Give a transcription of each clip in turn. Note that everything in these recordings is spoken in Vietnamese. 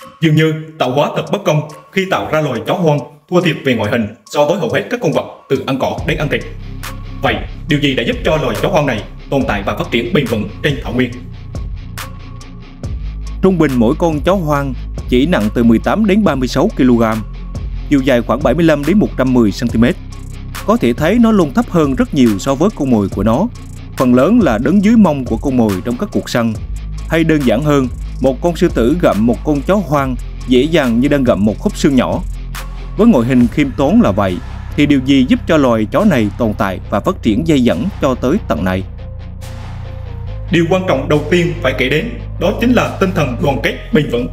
Dường như tạo hóa thật bất công khi tạo ra loài chó hoang thua thiệt về ngoại hình so với hầu hết các con vật từ ăn cỏ đến ăn thịt. Vậy, điều gì đã giúp cho loài chó hoang này tồn tại và phát triển bền vững trên thảo nguyên? Trung bình mỗi con chó hoang chỉ nặng từ 18 đến 36 kg, chiều dài khoảng 75 đến 110 cm. Có thể thấy nó luôn thấp hơn rất nhiều so với con mồi của nó. Phần lớn là đứng dưới mông của con mồi trong các cuộc săn. Hay đơn giản hơn, một con sư tử gặm một con chó hoang dễ dàng như đang gặm một khúc xương nhỏ. Với ngoại hình khiêm tốn là vậy, thì điều gì giúp cho loài chó này tồn tại và phát triển dây dẫn cho tới tận này? Điều quan trọng đầu tiên phải kể đến đó chính là tinh thần đoàn kết bền vững.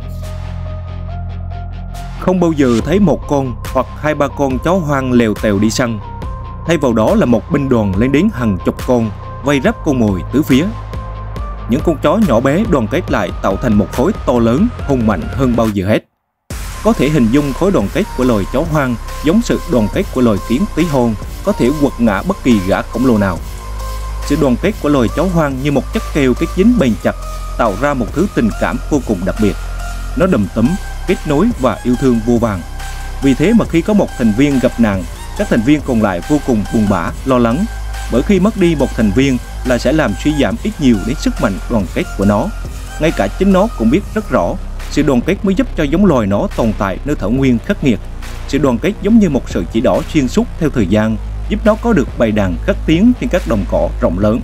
Không bao giờ thấy một con hoặc 2-3 con chó hoang lèo tèo đi săn. Thay vào đó là một binh đoàn lên đến hàng chục con vây ráp con mồi tứ phía. Những con chó nhỏ bé đoàn kết lại tạo thành một khối to lớn, hùng mạnh hơn bao giờ hết. Có thể hình dung khối đoàn kết của loài chó hoang giống sự đoàn kết của loài kiến tí hon, có thể quật ngã bất kỳ gã khổng lồ nào. Sự đoàn kết của loài chó hoang như một chất keo kết dính bền chặt, tạo ra một thứ tình cảm vô cùng đặc biệt. Nó đầm tấm, kết nối và yêu thương vô vàn. Vì thế mà khi có một thành viên gặp nạn, các thành viên còn lại vô cùng buồn bã, lo lắng. Bởi khi mất đi một thành viên là sẽ làm suy giảm ít nhiều đến sức mạnh đoàn kết của nó. Ngay cả chính nó cũng biết rất rõ, sự đoàn kết mới giúp cho giống loài nó tồn tại nơi thảo nguyên khắc nghiệt. Sự đoàn kết giống như một sợi chỉ đỏ xuyên suốt theo thời gian, giúp nó có được bầy đàn khắc tiếng trên các đồng cỏ rộng lớn.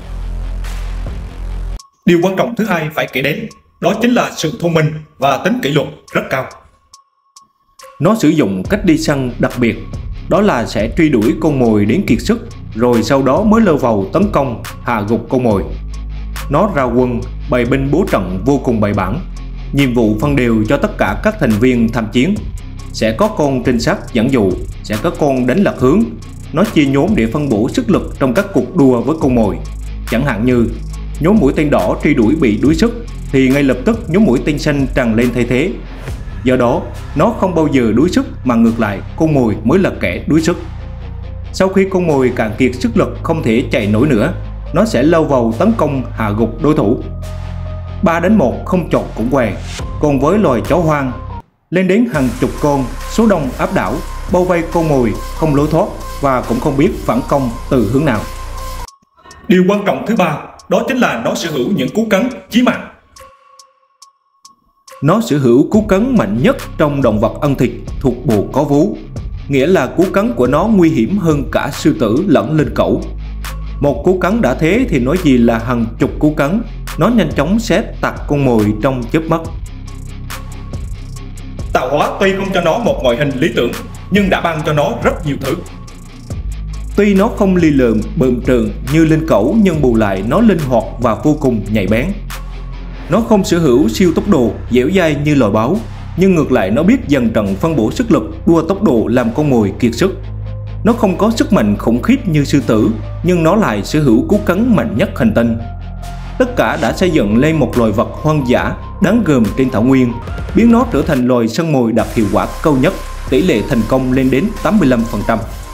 Điều quan trọng thứ hai phải kể đến đó chính là sự thông minh và tính kỷ luật rất cao. Nó sử dụng cách đi săn đặc biệt, đó là sẽ truy đuổi con mồi đến kiệt sức, rồi sau đó mới lơ vào tấn công, hạ gục con mồi. Nó ra quân, bày binh bố trận vô cùng bài bản. Nhiệm vụ phân đều cho tất cả các thành viên tham chiến. Sẽ có con trinh sát dẫn dụ, sẽ có con đánh lạc hướng. Nó chia nhóm để phân bổ sức lực trong các cuộc đua với con mồi. Chẳng hạn như nhóm mũi tên đỏ truy đuổi bị đuối sức thì ngay lập tức nhóm mũi tên xanh tràn lên thay thế. Do đó, nó không bao giờ đuối sức mà ngược lại con mồi mới là kẻ đuối sức. Sau khi con mồi cạn kiệt sức lực không thể chạy nổi nữa, nó sẽ lao vào tấn công hạ gục đối thủ. 3 đánh 1 không chọt cũng què. Còn với loài chó hoang, lên đến hàng chục con, số đông áp đảo, bao vây con mồi không lối thoát và cũng không biết phản công từ hướng nào. Điều quan trọng thứ ba đó chính là nó sở hữu những cú cắn chí mạng. Nó sở hữu cú cắn mạnh nhất trong động vật ăn thịt thuộc bộ có vú, nghĩa là cú cắn của nó nguy hiểm hơn cả sư tử lẫn linh cẩu. Một cú cắn đã thế thì nói gì là hàng chục cú cắn, nó nhanh chóng xé tạc con mồi trong chớp mắt. Tạo hóa tuy không cho nó một ngoại hình lý tưởng, nhưng đã ban cho nó rất nhiều thứ. Tuy nó không lì lợm, bợm trợn như linh cẩu, nhưng bù lại nó linh hoạt và vô cùng nhạy bén. Nó không sở hữu siêu tốc độ, dẻo dai như loài báo, nhưng ngược lại nó biết dần trận phân bổ sức lực, đua tốc độ làm con mồi kiệt sức. Nó không có sức mạnh khủng khiếp như sư tử, nhưng nó lại sở hữu cú cắn mạnh nhất hành tinh. Tất cả đã xây dựng lên một loài vật hoang dã, đáng gờm trên thảo nguyên, biến nó trở thành loài săn mồi đạt hiệu quả cao nhất, tỷ lệ thành công lên đến 85%.